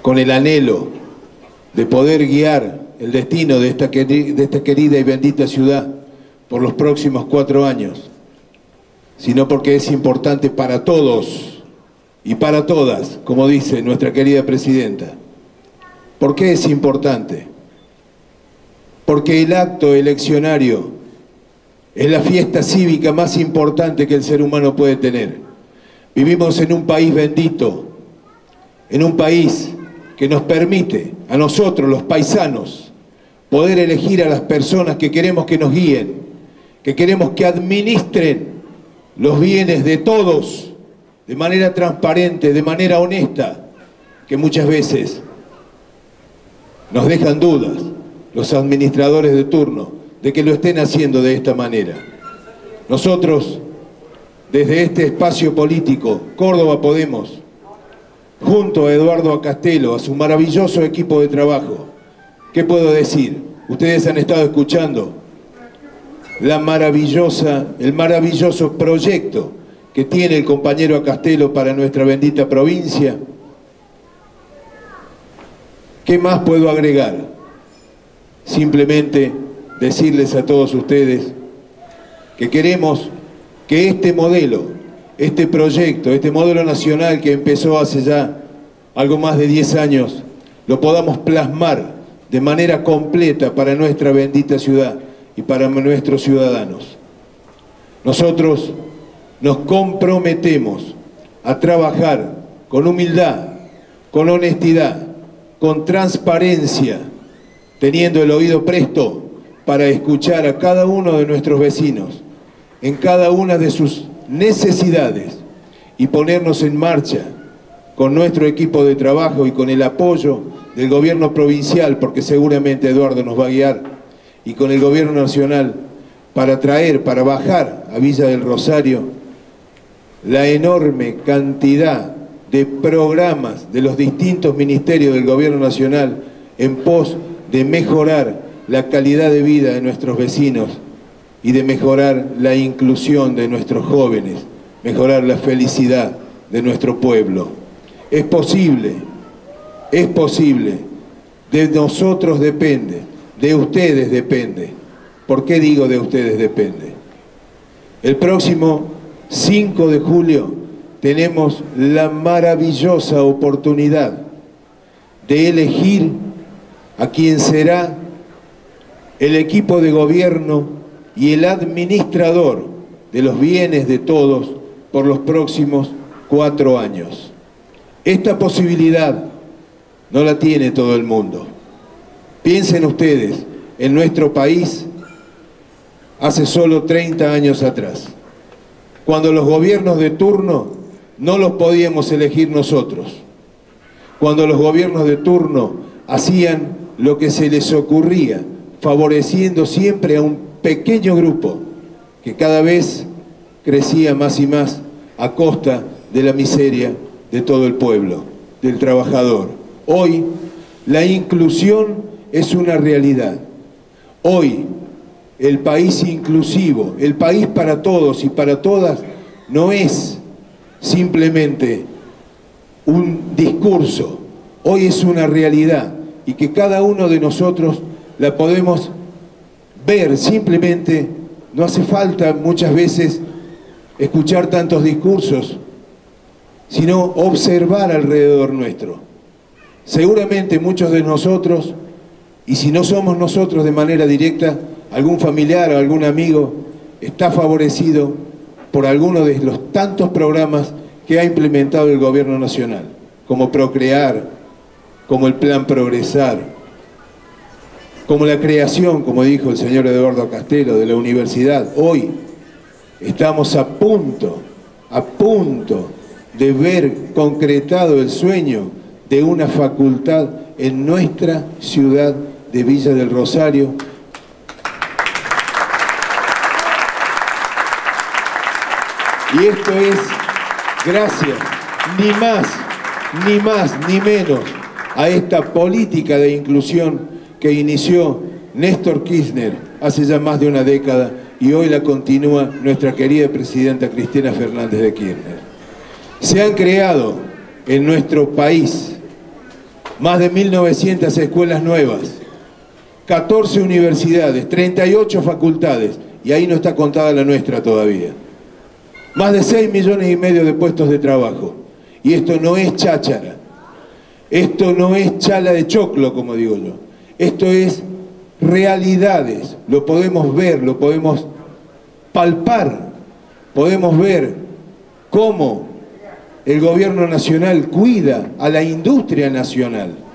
con el anhelo de poder guiar el destino de esta querida y bendita ciudad por los próximos 4 años, sino porque es importante para todos y para todas, como dice nuestra querida presidenta. ¿Por qué es importante? Porque el acto eleccionario es la fiesta cívica más importante que el ser humano puede tener. Vivimos en un país bendito, en un país que nos permite, a nosotros los paisanos, poder elegir a las personas que queremos que nos guíen, que queremos que administren los bienes de todos, de manera transparente, de manera honesta, que muchas veces nos dejan dudas los administradores de turno de que lo estén haciendo de esta manera. Nosotros, desde este espacio político, Córdoba Podemos, junto a Eduardo Castelo, a su maravilloso equipo de trabajo, ¿qué puedo decir? Ustedes han estado escuchando el maravilloso proyecto que tiene el compañero Castelo para nuestra bendita provincia. ¿Qué más puedo agregar? Simplemente decirles a todos ustedes que queremos que este modelo, este proyecto, este modelo nacional que empezó hace ya algo más de 10 años, lo podamos plasmar de manera completa para nuestra bendita ciudad y para nuestros ciudadanos. Nosotros nos comprometemos a trabajar con humildad, con honestidad, con transparencia, teniendo el oído presto para escuchar a cada uno de nuestros vecinos en cada una de sus necesidades y ponernos en marcha con nuestro equipo de trabajo y con el apoyo del gobierno provincial, porque seguramente Eduardo nos va a guiar, y con el gobierno nacional, para bajar a Villa del Rosario la enorme cantidad de programas de los distintos ministerios del gobierno nacional en pos de mejorar la calidad de vida de nuestros vecinos y de mejorar la inclusión de nuestros jóvenes, mejorar la felicidad de nuestro pueblo. Es posible, de nosotros depende, de ustedes depende. ¿Por qué digo de ustedes depende? El próximo 5 de julio tenemos la maravillosa oportunidad de elegir a quien será el equipo de gobierno y el administrador de los bienes de todos por los próximos 4 años. Esta posibilidad no la tiene todo el mundo. Piensen ustedes, en nuestro país, hace solo 30 años atrás, cuando los gobiernos de turno no los podíamos elegir nosotros, cuando los gobiernos de turno hacían lo que se les ocurría, favoreciendo siempre a un pequeño grupo que cada vez crecía más y más a costa de la miseria de todo el pueblo, del trabajador. Hoy la inclusión es una realidad. Hoy el país inclusivo, el país para todos y para todas, no es simplemente un discurso. Hoy es una realidad y que cada uno de nosotros la podemos ver. Simplemente no hace falta muchas veces escuchar tantos discursos, sino observar alrededor nuestro. Seguramente muchos de nosotros, y si no somos nosotros de manera directa, algún familiar o algún amigo está favorecido por alguno de los tantos programas que ha implementado el gobierno nacional, como Procrear, como el Plan Progresar, como la creación, como dijo el señor Eduardo Castelo, de la universidad. Hoy estamos a punto de ver concretado el sueño de una facultad en nuestra ciudad de Villa del Rosario. Y esto es gracias, ni más, ni menos, a esta política de inclusión que inició Néstor Kirchner hace ya más de una década y hoy la continúa nuestra querida presidenta Cristina Fernández de Kirchner. Se han creado en nuestro país más de 1.900 escuelas nuevas, 14 universidades, 38 facultades, y ahí no está contada la nuestra todavía. Más de 6,5 millones de puestos de trabajo. Y esto no es cháchara, esto no es chala de choclo, como digo yo. Esto es realidades, lo podemos ver, lo podemos palpar, podemos ver cómo el gobierno nacional cuida a la industria nacional.